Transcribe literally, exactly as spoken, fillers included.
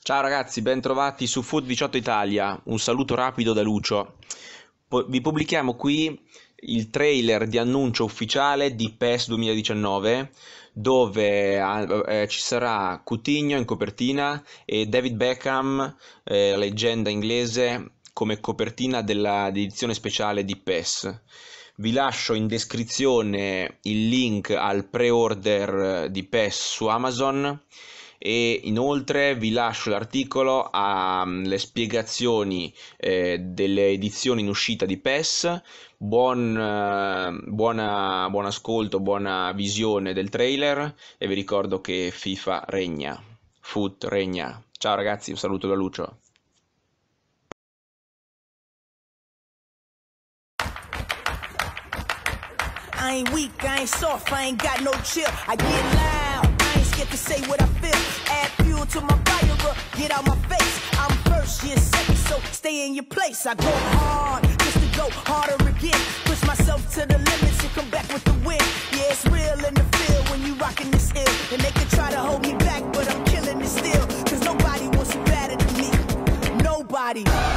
Ciao ragazzi, bentrovati su Food diciotto Italia. Un saluto rapido da Lucio. Po- vi pubblichiamo qui il trailer di annuncio ufficiale di PES duemiladiciannove, dove ah, eh, ci sarà Coutinho in copertina e David Beckham, eh, leggenda inglese, come copertina dell'edizione speciale di PES. Vi lascio in descrizione il link al pre-order di PES su Amazon e inoltre vi lascio l'articolo alle spiegazioni eh, delle edizioni in uscita di PES. Buon, eh, buona, buon ascolto, buona visione del trailer e vi ricordo che FIFA regna, Foot regna. Ciao ragazzi, un saluto da Lucio. I ain't weak, I ain't soft, I ain't got no chill. I get loud, I ain't scared to say what I feel. Add fuel to my fire, up, get out my face. I'm first, you're second, so stay in your place. I go hard, just to go harder again. Push myself to the limits and come back with the win. Yeah, it's real in the field when you rockin' this ill. And they can try to hold me back, but I'm killing it still. Cause nobody wants it better than me. Nobody.